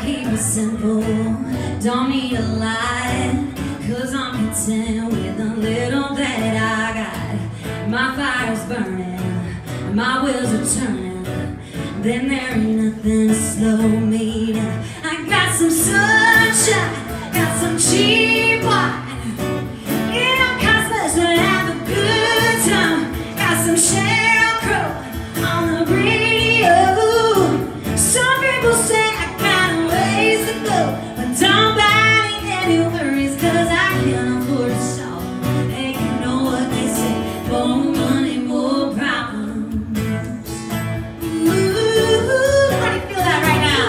keep it simple, don't need a lot, 'cause I'm content with the little that I got. My fire's burning, my wheels are turning, then there ain't nothing to slow me down. I got some sunshine, got some cheap wine, it don't cost much to have a good time. Got some Sheryl Crow on the radio. Some people say I got a ways to go, but don't buy me any worries, 'cause I can't afford to solve them. And you know what they say, more money, more problems. Ooh, how do you feel that right now?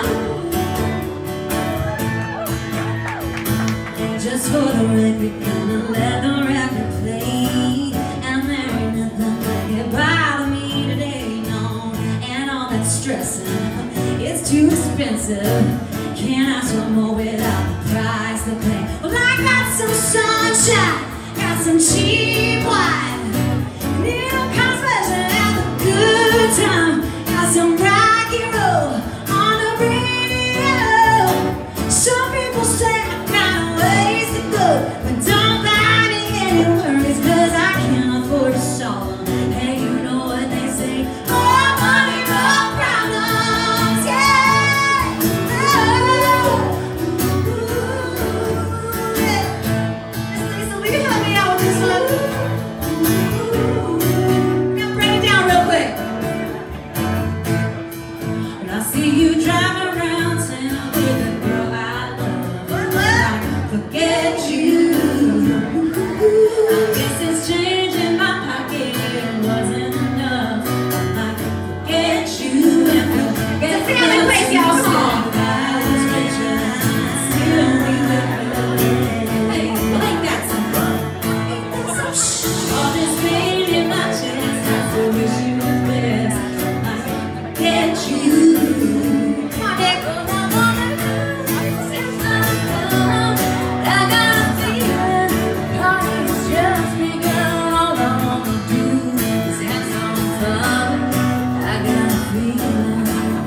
Just for the record, gonna let the record play, and there ain't nothing that can bother me today, no. And all that stressing, it's too expensive. Can't ask for more without the price to pay. Well, I got some sunshine, got some cheap wine, and it don't cost much to have a good time. Got some rock and roll on the radio. Some people say I got a ways to go, but don't buy me any worries, 'cause I can't afford to solve them. Hey, you know what they say, more money, more problems, yeah. Oh. Ooh, yeah. Miss Lisa, will you help me out with this one? Now break it down real quick. When I see you driving around town with a girl I love, I can forget you. I guess it's change in my pocket, it wasn't enough. I can forget you and forget the feeling crazy, y'all. Come on. I was richer, still only with you. Hey, like that some all this pain in my chest, I so wish you the best. I can forget you. Come on, Nick. I got a feeling, heart is just begun. All I wanna do is have some fun. I got a feeling,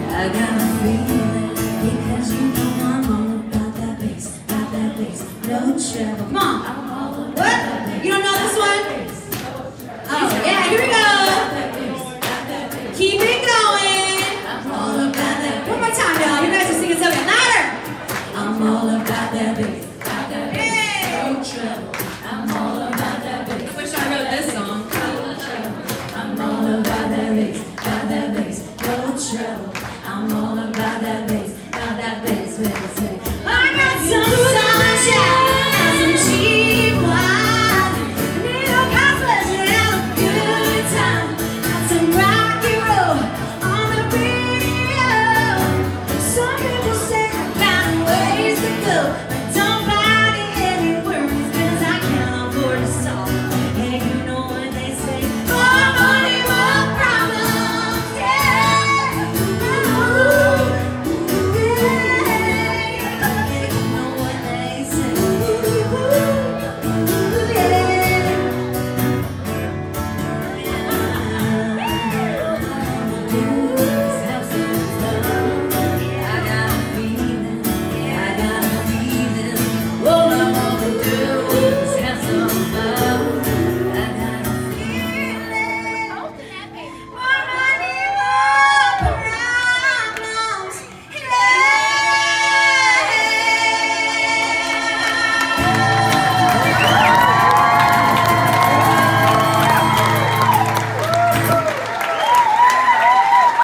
because you know I'm all about that bass, no trouble. Come on. What? You don't know this one? Oh, yeah, here we go. Keep it going. I'm all about that. One more time, y'all. You guys are singing so good. Louder. I'm all about that bass. No trouble. I'm all about that bass. I wish I wrote this song. I'm all about that bass, no trouble. I'm all about that bass.